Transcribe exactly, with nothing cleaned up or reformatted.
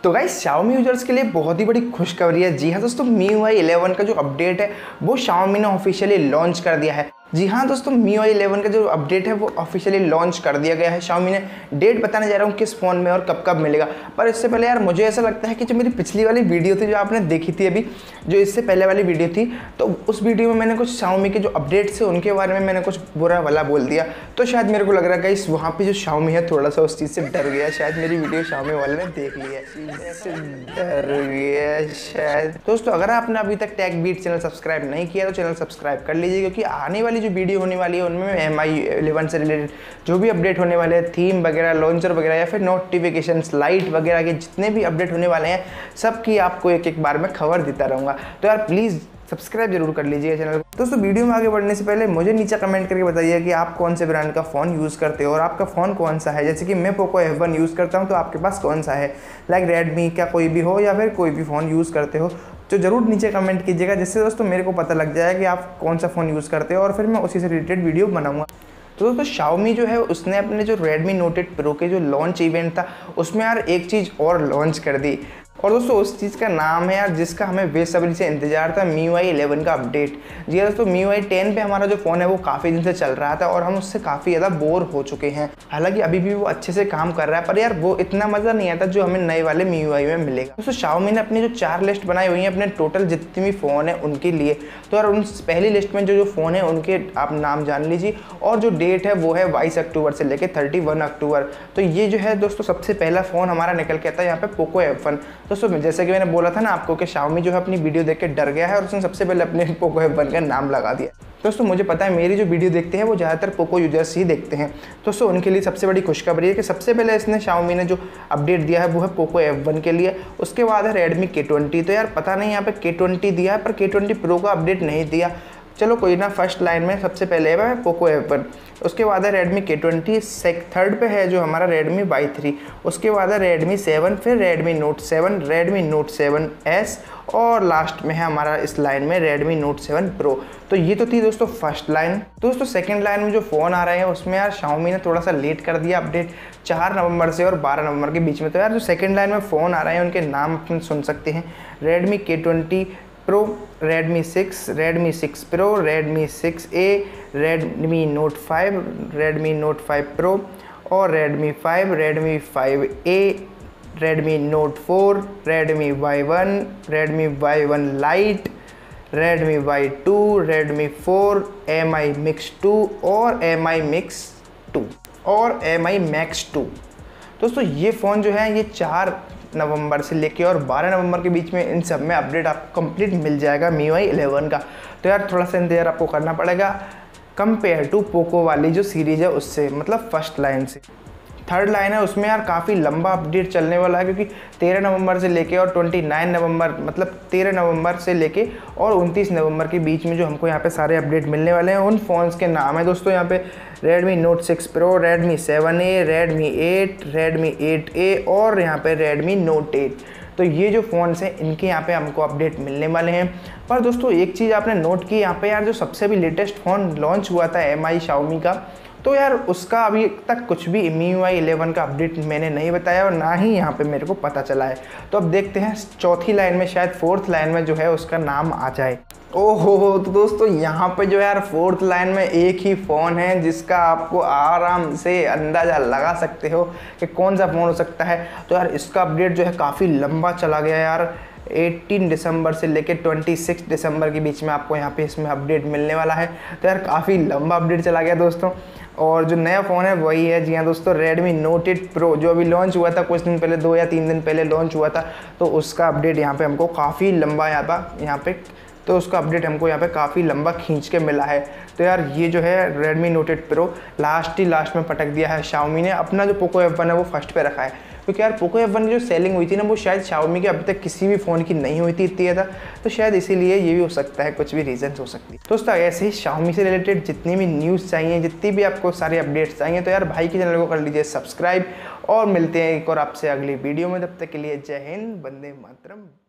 तो guys Xiaomi users के लिए बहुत ही बड़ी खुशखबरी है। जी हाँ दोस्तों, M I U I eleven का जो अपडेट है वो Xiaomi ने ऑफिशियली लॉन्च कर दिया है। जी हाँ दोस्तों, M I U I eleven का जो अपडेट है वो ऑफिशियली लॉन्च कर दिया गया है। Xiaomi ने डेट बताने जा रहा हूँ किस फ़ोन में और कब कब मिलेगा। पर इससे पहले यार मुझे ऐसा लगता है कि जो मेरी पिछली वाली वीडियो थी जो आपने देखी थी अभी, जो इससे पहले वाली वीडियो थी, तो उस वीडियो में मैंने कुछ Xiaomi के जो अपडेट्स थे उनके बारे में मैंने कुछ बुरा भला बोल दिया। तो शायद मेरे को लग रहा है गाइस वहाँ पे जो Xiaomi है थोड़ा सा उस चीज़ से डर गया। शायद मेरी वीडियो Xiaomi वाले ने देख ली है, डर गया शायद। दोस्तों अगर आपने अभी तक टेक बीट चैनल सब्सक्राइब नहीं किया तो चैनल सब्सक्राइब कर लीजिए, क्योंकि आने वाली जो वीडियो होने वाली है उनमें M I U I eleven से रिलेटेड जो भी अपडेट होने वाले हैं, थीम वगैरह, लॉन्चर वगैरह या फिर नोटिफिकेशंस, लाइट वगैरह के जितने भी अपडेट होने वाले हैं सबकी आपको एक एक बार में खबर देता रहूँगा। तो यार प्लीज़ सब्सक्राइब जरूर कर लीजिए चैनल को। दोस्तों वीडियो में आगे बढ़ने से पहले मुझे नीचे कमेंट करके बताइए कि आप कौन से ब्रांड का फ़ोन यूज़ करते हो और आपका फ़ोन कौन सा है। जैसे कि मैं पोको एफ वन यूज़ करता हूं, तो आपके पास कौन सा है, लाइक रेडमी का कोई भी हो या फिर कोई भी फ़ोन यूज़ करते हो, तो ज़रूर नीचे कमेंट कीजिएगा, जिससे दोस्तों मेरे को पता लग जाए कि आप कौन सा फ़ोन यूज़ करते हो और फिर मैं उसी से रिलेटेड वीडियो बनाऊँगा। तो दोस्तों Xiaomi जो है उसने अपने जो Redmi Note एट Pro के जो लॉन्च इवेंट था उसमें यार एक चीज़ और लॉन्च कर दी, और दोस्तों उस चीज़ का नाम है यार जिसका हमें बेसब्री से इंतजार था, M I U I eleven का अपडेट। जी हाँ दोस्तों, M I U I ten पे हमारा जो फ़ोन है वो काफ़ी दिन से चल रहा था और हम उससे काफ़ी ज़्यादा बोर हो चुके हैं। हालांकि अभी भी वो अच्छे से काम कर रहा है, पर यार वो इतना मज़ा नहीं आता जो हमें नए वाले M I U I में मिलेगा। दोस्तों Xiaomi ने अपनी जो चार लिस्ट बनाई हुई है अपने टोटल जितने भी फ़ोन है उनके लिए, तो यार उन पहली लिस्ट में जो जो फ़ोन है उनके आप नाम जान लीजिए, और जो डेट है वो है बाईस अक्टूबर से लेकर थर्टी वन अक्टूबर। तो ये जो है दोस्तों सबसे पहला फ़ोन हमारा निकल के आता है यहाँ पे पोको एफ वन। दोस्तों जैसे कि मैंने बोला था ना आपको कि Xiaomi जो है अपनी वीडियो देख के डर गया है और उसने सबसे पहले अपने पोको एफ वन का नाम लगा दिया। दोस्तों मुझे पता है मेरी जो वीडियो देखते हैं वो ज़्यादातर पोको यूजर्स ही देखते हैं, दोस्तों उनके लिए सबसे बड़ी खुशखबरी है कि सबसे पहले इसने Xiaomi ने जो अपडेट दिया है वो है पोको एफ वन के लिए। उसके बाद है रेडमी के ट्वेंटी। तो यार पता नहीं यहाँ पे के ट्वेंटी दिया है पर के ट्वेंटी प्रो का अपडेट नहीं दिया, चलो कोई ना। फर्स्ट लाइन में सबसे पहले है पोको एफ वन, उसके बाद है रेडमी के ट्वेंटी, सेक थर्ड पे है जो हमारा रेडमी वाई थ्री, उसके बाद है रेडमी सेवन, फिर Redmi note seven, Redmi note seven S, और लास्ट में है हमारा इस लाइन में रेडमी नोट सेवन प्रो। तो ये तो थी दोस्तों फर्स्ट लाइन। दोस्तों सेकंड लाइन में जो फ़ोन आ रहे हैं उसमें यार Xiaomi ने थोड़ा सा लेट कर दिया अपडेट, चार नवंबर से और बारह नवंबर के बीच में। तो यार जो सेकंड लाइन में फ़ोन आ रहे हैं उनके नाम अपन सुन सकते हैं, Redmi K twenty pro, Redmi six, Redmi six pro, Redmi six A, Redmi note five, Redmi note five pro, और Redmi five, Redmi five A, Redmi note four, Redmi Y one, Redmi Y one lite, Redmi Y two, Redmi four, M I mix two, और M I mix two, और M I max two. दोस्तों ये phone जो है ये चार नवंबर से लेके और बारह नवंबर के बीच में इन सब में अपडेट आपको कंप्लीट मिल जाएगा M I U I eleven का। तो यार थोड़ा सा इंतजार आपको करना पड़ेगा कंपेयर टू पोको वाली जो सीरीज़ है उससे, मतलब फर्स्ट लाइन से। थर्ड लाइन है उसमें यार काफ़ी लंबा अपडेट चलने वाला है, क्योंकि तेरह नवंबर से लेके और उनतीस नवंबर, मतलब तेरह नवंबर से लेके और उनतीस नवंबर के बीच में जो हमको यहाँ पे सारे अपडेट मिलने वाले हैं उन फ़ोन्स के नाम है दोस्तों यहाँ पे Redmi note six pro, Redmi seven A, Redmi eight, Redmi eight A, और यहाँ पे रेडमी नोट एट। तो ये जो फ़ोन्स हैं इनके यहाँ पे हमको अपडेट मिलने वाले हैं। पर दोस्तों एक चीज़ आपने नोट की यहाँ पे, यार जो सबसे भी लेटेस्ट फ़ोन लॉन्च हुआ था M I Xiaomi का, तो यार उसका अभी तक कुछ भी M I U I eleven का अपडेट मैंने नहीं बताया और ना ही यहाँ पे मेरे को पता चला है। तो अब देखते हैं चौथी लाइन में, शायद फोर्थ लाइन में जो है उसका नाम आ जाए। ओहो हो, तो दोस्तों यहाँ पे जो है यार फोर्थ लाइन में एक ही फ़ोन है जिसका आपको आराम से अंदाज़ा लगा सकते हो कि कौन सा फ़ोन हो सकता है। तो यार इसका अपडेट जो है काफ़ी लंबा चला गया यार, अठारह दिसंबर से लेकर छब्बीस दिसंबर के बीच में आपको यहाँ पे इसमें अपडेट मिलने वाला है। तो यार काफ़ी लंबा अपडेट चला गया दोस्तों। और जो नया फ़ोन है वही है, जी हाँ दोस्तों, रेडमी नोट एट प्रो, जो अभी लॉन्च हुआ था कुछ दिन पहले, दो या तीन दिन पहले लॉन्च हुआ था। तो उसका अपडेट यहाँ पे हमको काफ़ी लंबा यहाँ पर यहाँ पे तो उसका अपडेट हमको यहाँ पे काफ़ी लंबा खींच के मिला है। तो यार ये जो है Redmi note eight pro last ही लास्ट में पटक दिया है Xiaomi ने। अपना जो पोको एफ वन है वो फर्स्ट पे रखा है, क्योंकि यार पोको एफ वन की जो सेलिंग हुई थी ना वो शायद Xiaomi के अभी तक किसी भी फ़ोन की नहीं हुई थी इतनी ज़्यादा, तो शायद इसीलिए ये भी हो सकता है, कुछ भी रीज़न हो सकती है। दोस्तों ऐसे ही Xiaomi से रिलेटेड जितनी भी न्यूज़ चाहिए, जितनी भी आपको सारे अपडेट्स चाहिए, तो यार भाई के चैनल को कर लीजिए सब्सक्राइब, और मिलते हैं एक और आपसे अगली वीडियो में। तब तक के लिए जय हिंद, वंदे मातरम।